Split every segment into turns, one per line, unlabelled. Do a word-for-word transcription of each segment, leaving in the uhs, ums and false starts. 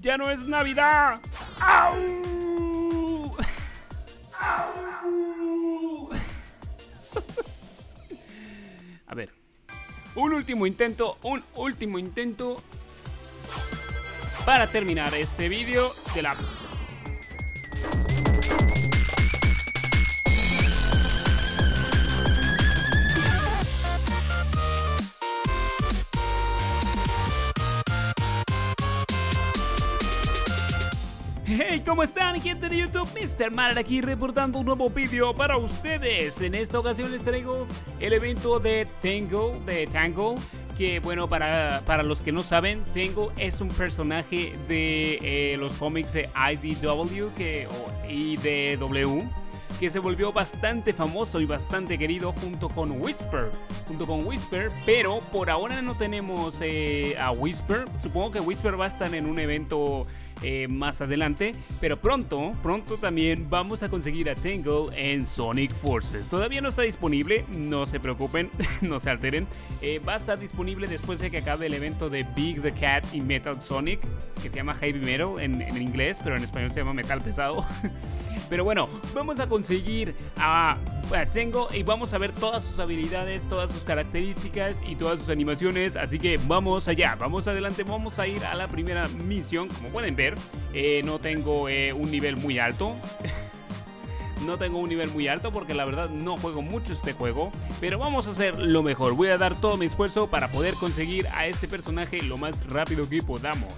¡Ya no es Navidad! ¡Au! ¡Au! A ver. Un último intento, un último intento para terminar este vídeo de la... Hey, ¿cómo están, gente de YouTube? mister Matter aquí reportando un nuevo vídeo para ustedes. En esta ocasión les traigo el evento de Tangle, de Tangle, que bueno, para, para los que no saben, Tangle es un personaje de eh, los cómics de I D W que, o I D W, que se volvió bastante famoso y bastante querido junto con Whisper, junto con Whisper, pero por ahora no tenemos eh, a Whisper. Supongo que Whisper va a estar en un evento eh, más adelante, pero pronto, pronto también vamos a conseguir a Tangle en Sonic Forces. Todavía no está disponible, no se preocupen, no se alteren. Eh, va a estar disponible después de que acabe el evento de Big the Cat y Metal Sonic, que se llama Heavy Metal en, en inglés, pero en español se llama Metal Pesado. Pero bueno, vamos a conseguir a, a Tangle y vamos a ver todas sus habilidades, todas sus características y todas sus animaciones. Así que vamos allá, vamos adelante, vamos a ir a la primera misión. Como pueden ver, eh, no tengo eh, un nivel muy alto. No tengo un nivel muy alto porque la verdad no juego mucho este juego, pero vamos a hacer lo mejor. Voy a dar todo mi esfuerzo para poder conseguir a este personaje lo más rápido que podamos.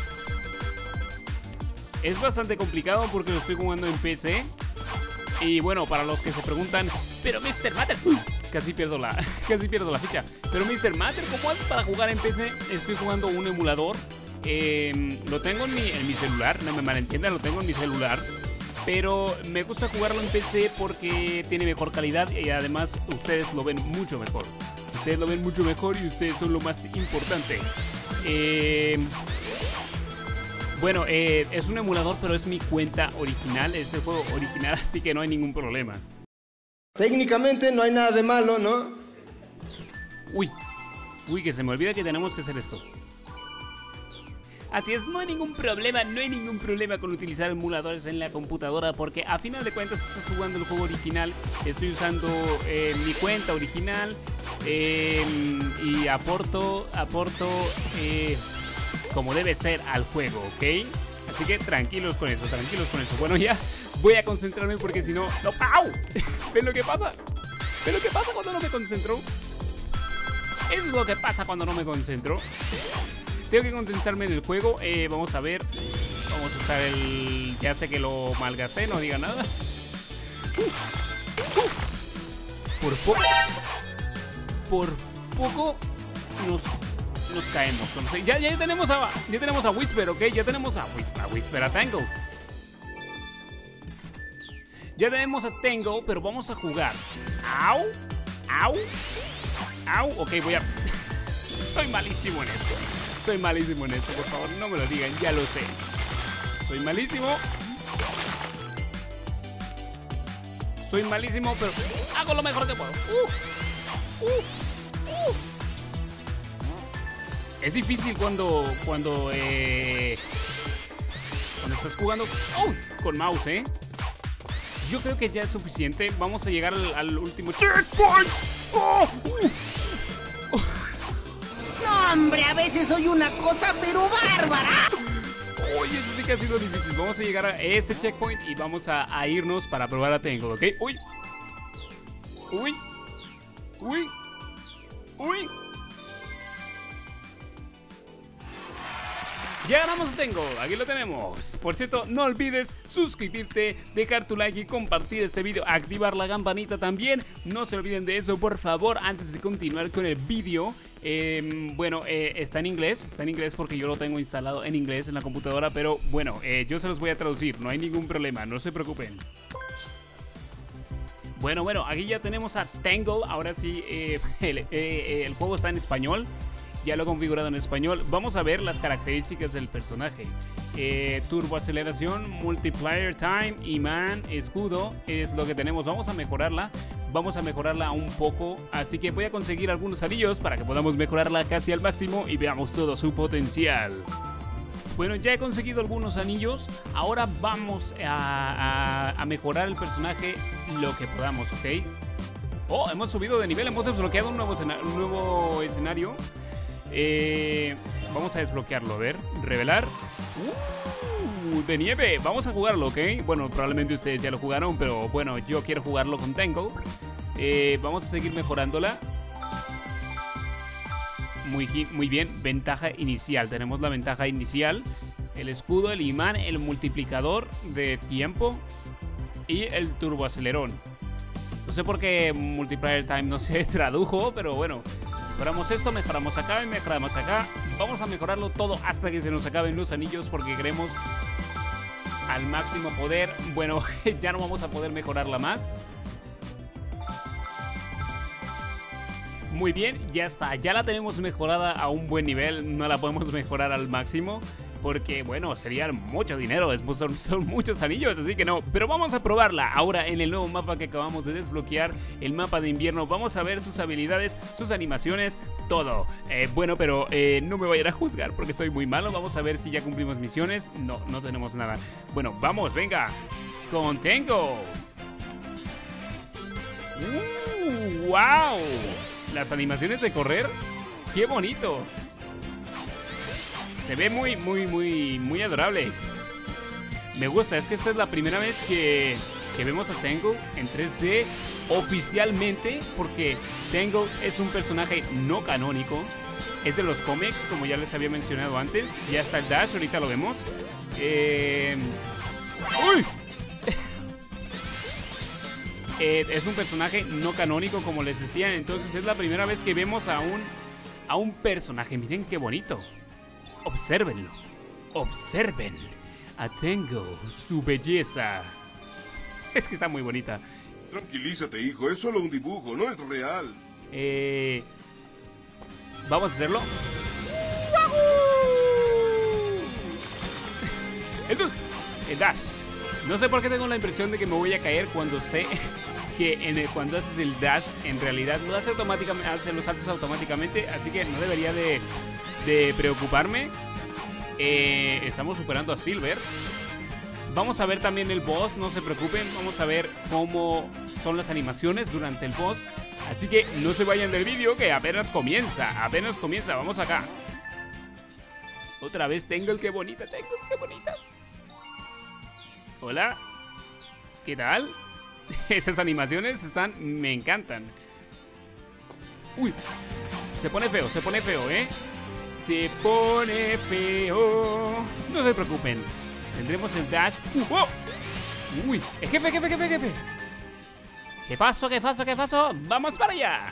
Es bastante complicado porque lo estoy jugando en P C. Y bueno, para los que se preguntan, pero mister Matter, casi pierdo la, casi pierdo la ficha. Pero mister Matter, ¿cómo haces para jugar en P C? Estoy jugando un emulador. Eh, lo tengo en mi, en mi celular, no me malentiendan, lo tengo en mi celular. Pero me gusta jugarlo en P C porque tiene mejor calidad y además ustedes lo ven mucho mejor. Ustedes lo ven mucho mejor y ustedes son lo más importante. Eh... Bueno, eh, es un emulador, pero es mi cuenta original, es el juego original, así que no hay ningún problema.
Técnicamente no hay nada de malo, ¿no?
Uy, uy, que se me olvida que tenemos que hacer esto. Así es, no hay ningún problema, no hay ningún problema con utilizar emuladores en la computadora, porque a final de cuentas estás jugando el juego original. Estoy usando eh, mi cuenta original eh, y aporto, aporto... Eh, como debe ser al juego, ¿ok? Así que tranquilos con eso, tranquilos con eso. Bueno, ya voy a concentrarme porque si no... no ¡au! ¿Ven lo que pasa? ¿Ven lo que pasa cuando no me concentro? Eso es lo que pasa cuando no me concentro. Tengo que concentrarme en el juego. eh, Vamos a ver. Vamos a usar el... Ya sé que lo malgasté, no diga nada. uh, uh. Por poco Por poco Nos... Nos caemos, no sé. ya, ya tenemos a ya tenemos a Whisper, ok, ya tenemos a Whisper, a Whisper, a Tangle. Ya tenemos a Tangle, pero vamos a jugar. Au, au, au, ok, voy a... Soy malísimo en esto. Soy malísimo en esto, por favor, no me lo digan, ya lo sé. Soy malísimo. Soy malísimo, pero hago lo mejor que puedo. Uh, uh, uh. Es difícil cuando cuando eh, cuando estás jugando oh, con mouse, ¿eh? Yo creo que ya es suficiente. Vamos a llegar al, al último checkpoint. Oh, uh, uh.
No, hombre, a veces soy una cosa pero bárbara.
Oye, eso sí que ha sido difícil. Vamos a llegar a este checkpoint y vamos a, a irnos para probar a Tangle, ¿ok? Uy, uy, uy, uy. Ya ganamos a Tangle, aquí lo tenemos. Por cierto, no olvides suscribirte, dejar tu like y compartir este video, activar la campanita también. No se olviden de eso, por favor, antes de continuar con el vídeo. Eh, bueno, eh, está en inglés, está en inglés porque yo lo tengo instalado en inglés en la computadora. Pero bueno, eh, yo se los voy a traducir, no hay ningún problema, no se preocupen. Bueno, bueno, aquí ya tenemos a Tangle. Ahora sí, eh, el, eh, el juego está en español. Ya lo he configurado en español. Vamos a ver las características del personaje. eh, Turbo aceleración, multiplier time, imán, escudo. Es lo que tenemos. Vamos a mejorarla. Vamos a mejorarla un poco. Así que voy a conseguir algunos anillos para que podamos mejorarla casi al máximo y veamos todo su potencial. Bueno, ya he conseguido algunos anillos. Ahora vamos a, a, a mejorar el personaje lo que podamos, ¿ok? Oh, hemos subido de nivel, hemos desbloqueado un nuevo, escena un nuevo escenario. Eh, vamos a desbloquearlo, a ver, revelar. Uh, de nieve, vamos a jugarlo, ¿ok? Bueno, probablemente ustedes ya lo jugaron, pero bueno, yo quiero jugarlo con Tangle. Eh, vamos a seguir mejorándola. Muy, muy bien, ventaja inicial. Tenemos la ventaja inicial, el escudo, el imán, el multiplicador de tiempo y el turboacelerón. No sé por qué Multiplier Time no se tradujo, pero bueno. Mejoramos esto, mejoramos acá y mejoramos acá. Vamos a mejorarlo todo hasta que se nos acaben los anillos porque queremos al máximo poder. Bueno, ya no vamos a poder mejorarla más. Muy bien, ya está, ya la tenemos mejorada a un buen nivel. No la podemos mejorar al máximo porque, bueno, sería mucho dinero, son, son muchos anillos, así que no. Pero vamos a probarla ahora en el nuevo mapa que acabamos de desbloquear, el mapa de invierno. Vamos a ver sus habilidades, sus animaciones, todo. eh, Bueno, pero eh, no me vayan a juzgar porque soy muy malo. Vamos a ver si ya cumplimos misiones. No, no tenemos nada. Bueno, vamos, venga, con Tangle. uh, ¡Wow! Las animaciones de correr, qué bonito. Se ve muy, muy, muy, muy adorable. Me gusta, es que esta es la primera vez que, que vemos a Tangle en tres D oficialmente, porque Tangle es un personaje no canónico. Es de los cómics, como ya les había mencionado antes. Ya está el Dash, ahorita lo vemos. Eh... ¡Uy! eh, es un personaje no canónico, como les decía. Entonces es la primera vez que vemos a un, a un personaje. Miren qué bonito. Obsérvenlo, observen a Tangle, su belleza. Es que está muy bonita.
Tranquilízate, hijo, es solo un dibujo, no es real.
Eh, Vamos a hacerlo. El, el dash. No sé por qué tengo la impresión de que me voy a caer cuando sé que en el, cuando haces el dash, en realidad lo hace automáticamente, hace los saltos automáticamente, así que no debería de... de preocuparme. eh, Estamos superando a Silver. Vamos a ver también el boss, no se preocupen. Vamos a ver cómo son las animaciones durante el boss. Así que no se vayan del vídeo, que apenas comienza. Apenas comienza, vamos acá. Otra vez Tangle, qué bonita, Tangle, qué bonita. Hola, ¿qué tal? Esas animaciones están, me encantan. Uy, se pone feo, se pone feo, ¿eh? Se pone feo. No se preocupen. Tendremos el dash. Uh, oh. Uy, el jefe, jefe, jefe, jefe. Jefazo, jefazo, jefazo. Vamos para allá.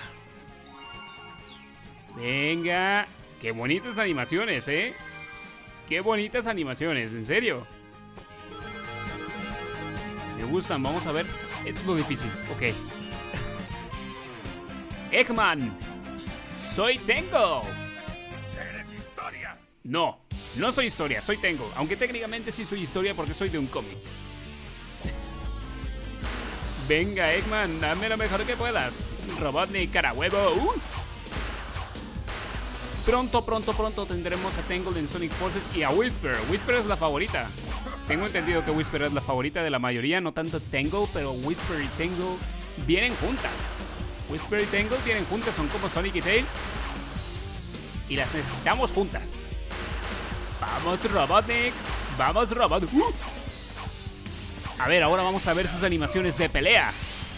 Venga. Qué bonitas animaciones, ¿eh? Qué bonitas animaciones, en serio. Me gustan, vamos a ver. Esto es lo difícil, ok. Eggman. Soy Tangle. No, no soy historia, soy Tangle. Aunque técnicamente sí soy historia porque soy de un cómic. Venga, Eggman, dame lo mejor que puedas. Robotnik, cara huevo. uh. Pronto, pronto, pronto tendremos a Tangle en Sonic Forces y a Whisper. Whisper es la favorita. Tengo entendido que Whisper es la favorita de la mayoría. No tanto Tangle, pero Whisper y Tangle vienen juntas. Whisper y Tangle vienen juntas, son como Sonic y Tails. Y las necesitamos juntas. Vamos, Robotnik. Vamos, Robotnik. Uh. A ver, ahora vamos a ver sus animaciones de pelea.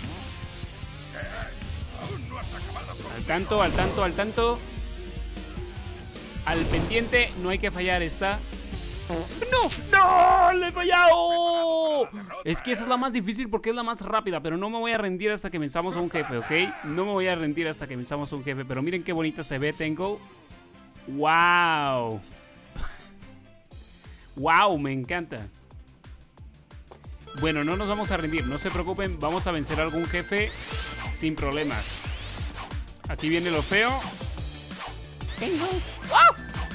Al tanto, al tanto, al tanto. Al pendiente, no hay que fallar esta. ¡No! ¡No! ¡Le he fallado! Es que esa es la más difícil porque es la más rápida. Pero no me voy a rendir hasta que venzamos a un jefe, ¿ok? No me voy a rendir hasta que venzamos a un jefe. Pero miren qué bonita se ve Tangle. ¡Wow! ¡Wow! Me encanta. Bueno, no nos vamos a rendir, no se preocupen. Vamos a vencer a algún jefe sin problemas. Aquí viene lo feo. ¡Oh!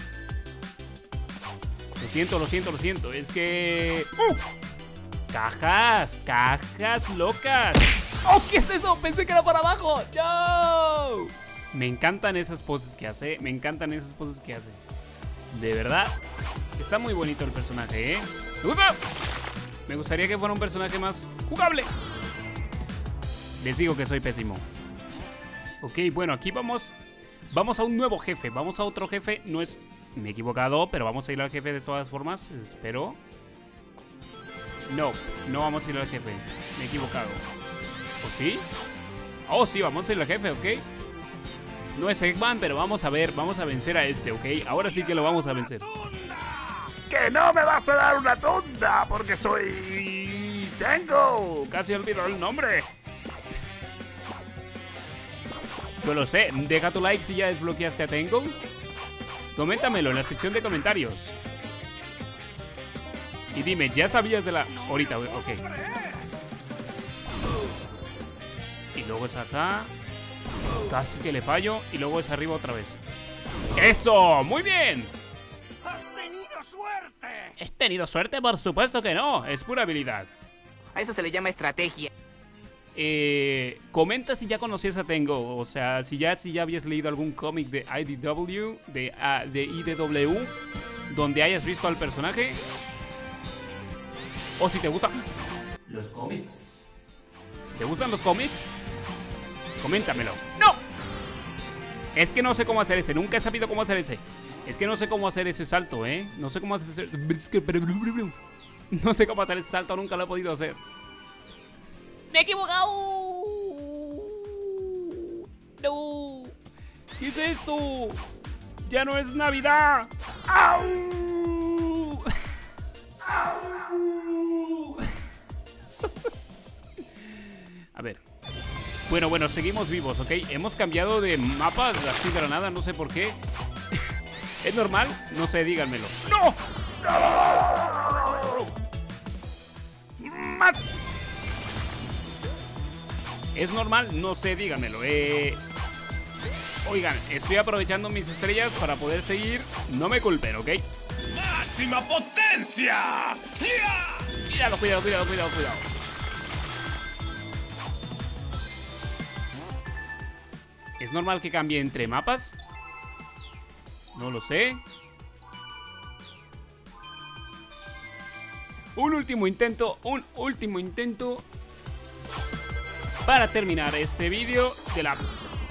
Lo siento, lo siento, lo siento. Es que... ¡Uh! ¡Cajas! ¡Cajas locas! ¡Oh! ¿Qué es eso? Pensé que era para abajo. ¡No! Me encantan esas poses que hace. Me encantan esas poses que hace. De verdad. Está muy bonito el personaje, ¿eh? ¡Me gusta! Me gustaría que fuera un personaje más jugable. Les digo que soy pésimo. Ok, bueno, aquí vamos. Vamos a un nuevo jefe. Vamos a otro jefe. No es... Me he equivocado, pero vamos a ir al jefe de todas formas. Espero. No, no vamos a ir al jefe. Me he equivocado. ¿O sí? Oh, sí, vamos a ir al jefe, ok. No es Eggman, pero vamos a ver. Vamos a vencer a este, ok. Ahora sí que lo vamos a vencer.
¡Que no me vas a dar una tunda! Porque soy... Tango.
Casi olvidó el nombre. Yo lo sé. Deja tu like si ya desbloqueaste a Tango. Coméntamelo en la sección de comentarios. Y dime, ¿ya sabías de la...? Ahorita, ok. Y luego es acá. Casi que le fallo. Y luego es arriba otra vez. ¡Eso! ¡Muy bien!
¡Has tenido suerte!
¿He tenido suerte? Por supuesto que no. Es pura habilidad.
A eso se le llama estrategia.
Eh, comenta si ya conocías a Tango. O sea, si ya, si ya habías leído algún cómic de I D W, de, uh, de I D W, donde hayas visto al personaje. O si te gustan los cómics. Si te gustan los cómics, coméntamelo. ¡No! Es que no sé cómo hacer ese. Nunca he sabido cómo hacer ese. Es que no sé cómo hacer ese salto, ¿eh? No sé cómo hacer ese... No sé cómo hacer ese salto. Nunca lo he podido hacer. ¡Me he equivocado! ¡No! ¿Qué es esto? ¡Ya no es Navidad! ¡Au! ¡Au! A ver. Bueno, bueno, seguimos vivos, ¿ok? Hemos cambiado de mapas así de la nada, no sé por qué. ¿Es normal? No sé, díganmelo. ¡No! ¡No! ¡Más! ¿Es normal? No sé, díganmelo. Eh... Oigan, estoy aprovechando mis estrellas para poder seguir. No me culpen, ¿ok?
¡Máxima potencia! ¡Yeah!
Cuidado, cuidado, cuidado, cuidado, cuidado. ¿Es normal que cambie entre mapas? No lo sé. Un último intento, un último intento para terminar este vídeo de la...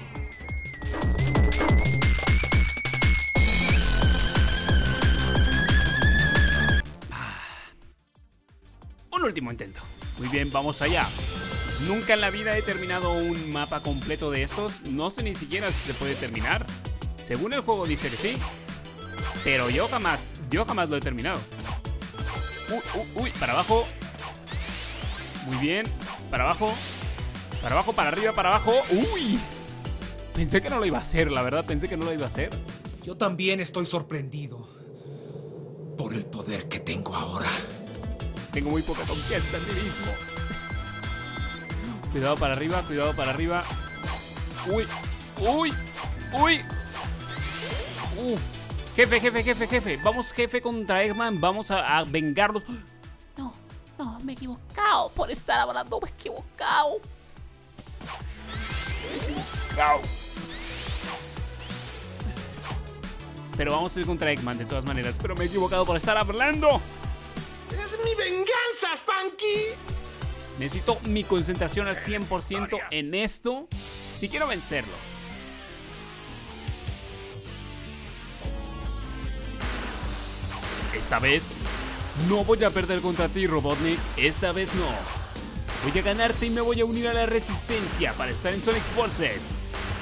Un último intento. Muy bien, vamos allá. Nunca en la vida he terminado un mapa completo de estos. No sé ni siquiera si se puede terminar. Según el juego dice que sí. Pero yo jamás, yo jamás lo he terminado. Uy, uy, uy, para abajo. Muy bien, para abajo. Para abajo, para arriba, para abajo. ¡Uy! Pensé que no lo iba a hacer, la verdad, pensé que no lo iba a hacer.
Yo también estoy sorprendido por el poder que tengo ahora.
Tengo muy poca confianza en mí mismo. Cuidado para arriba, cuidado para arriba. ¡Uy! ¡Uy! ¡Uy! Uh. Jefe, jefe, jefe, jefe. Vamos, jefe, contra Eggman. Vamos a, a vengarlos.
No, no, me he equivocado. Por estar hablando me he equivocado.
Pero vamos a ir contra Eggman de todas maneras. Pero me he equivocado por estar hablando.
¡Es mi venganza, Spanky!
Necesito mi concentración al cien por ciento en esto si quiero vencerlo. Esta vez no voy a perder contra ti, Robotnik. Esta vez no. Voy a ganarte y me voy a unir a la resistencia para estar en Sonic Forces.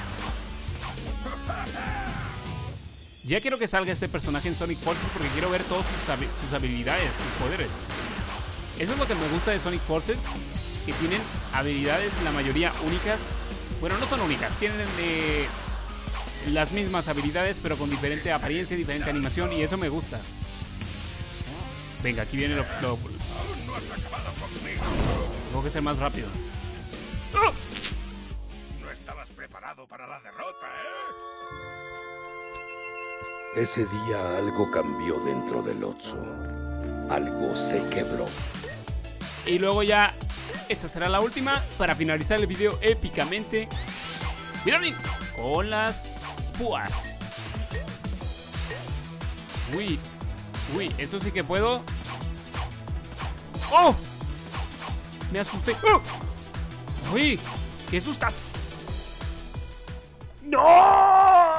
Ya quiero que salga este personaje en Sonic Forces porque quiero ver todas sus, hab sus habilidades, sus poderes. Eso es lo que me gusta de Sonic Forces, que tienen habilidades, la mayoría únicas. Bueno, no son únicas, tienen eh, las mismas habilidades, pero con diferente apariencia, diferente animación, y eso me gusta. Venga, aquí viene lo... lo tengo que ser más rápido.
No estabas preparado para la derrota, ¿eh?
Ese día algo cambió dentro del Otso. Algo se quebró.
Y luego ya, esta será la última para finalizar el video épicamente. ¡Cuidado! Con las púas. Uy, Uy, esto sí que puedo. ¡Oh! Me asusté. ¡Oh! Uy, qué susta.
¡No!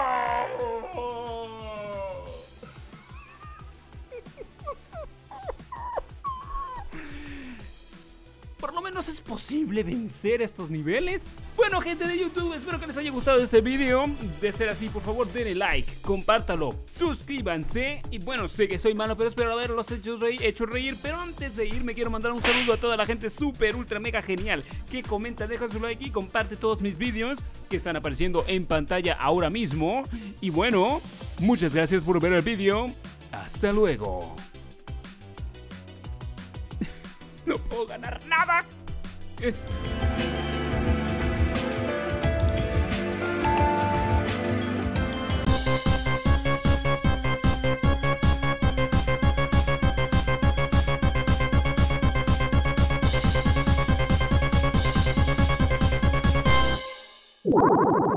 Por lo menos es posible vencer estos niveles. Bueno, gente de YouTube, espero que les haya gustado este video. De ser así, por favor denle like, compártalo, suscríbanse. Y bueno, sé que soy malo, pero espero haberlos hecho reír, hecho reír. Pero antes de irme quiero mandar un saludo a toda la gente super, ultra, mega genial que comenta, deja su like y comparte todos mis videos que están apareciendo en pantalla ahora mismo. Y bueno, muchas gracias por ver el video. Hasta luego. No puedo ganar nada. Eh.
You